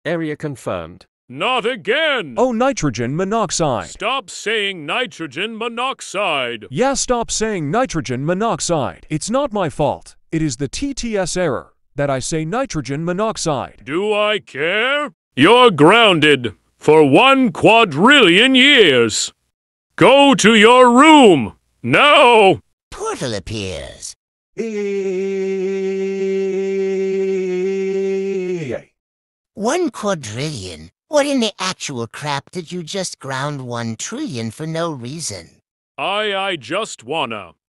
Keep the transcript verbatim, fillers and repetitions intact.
Area confirmed. Not again! Oh, nitrogen monoxide. Stop saying nitrogen monoxide. Yeah, stop saying nitrogen monoxide. It's not my fault. It is the T T S error that I say nitrogen monoxide. Do I care? You're grounded for one quadrillion years. Go to your room, now! Portal appears. One quadrillion? What in the actual crap did you just ground one trillion for no reason? I, I just wanna.